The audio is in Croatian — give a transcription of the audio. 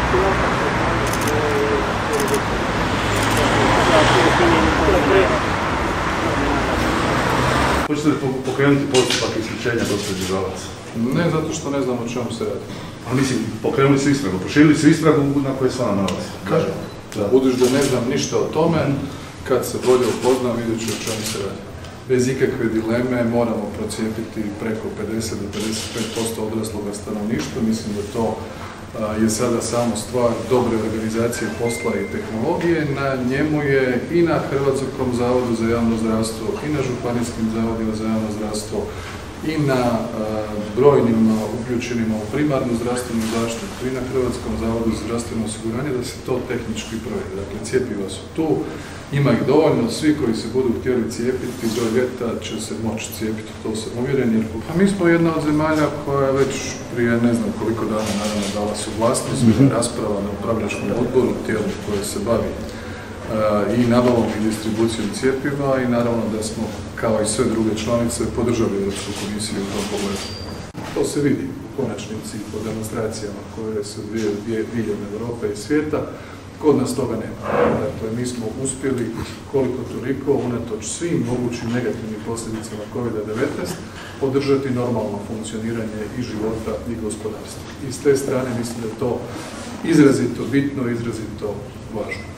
Hoćete li pokrenuti postupak isključenja gospođe Žalac? Ne, zato što ne znam o čemu se radi. A mislim, pokrenuli su istragu, proširili su istragu na koje se ona nalazi. Kažem, budući da ne znam ništa o tome, kad se bolje upoznam, vidjet ću o čemu se radi. Bez ikakve dileme moramo procijepiti preko 50 do 55% odrasloga stanovništva. Mislim da to je sada samo stvar dobre organizacije posla i tehnologije. Na njemu je i na Hrvatskom zavodu za javno zdravstvo i na županijskim zavodima za javno zdravstvo i na brojnim uključenima u primarnu zdravstvenu zaštitu i na Hrvatskom zavodu za zdravstveno osiguranje da se to tehnički provede. Dakle, cjepiva su tu, ima ih dovoljno, svi koji se budu htjeli cijepiti do ljeta će se moći cijepiti, to sam uvjeren. Jer mi smo jedna od zemalja koja je već prije ne znam koliko dana naravno dala suglasnost, rasprava na upravljačkom odboru, tijelu koje se bavi i nabavom i distribucijom cijepiva i naravno da smo, kao i sve druge članice, podržali Europsku komisiju u tom pogledu. To se vidi u konačnici po demonstracijama koje se odvijaju diljem Europe i svijeta. Kod nas toga nema. Dakle, mi smo uspjeli koliko toliko, unatoč svim mogućim negativnim posljedicama COVID-19, podržati normalno funkcioniranje i života i gospodarstva. I s te strane mislim da je to izrazito bitno, izrazito važno.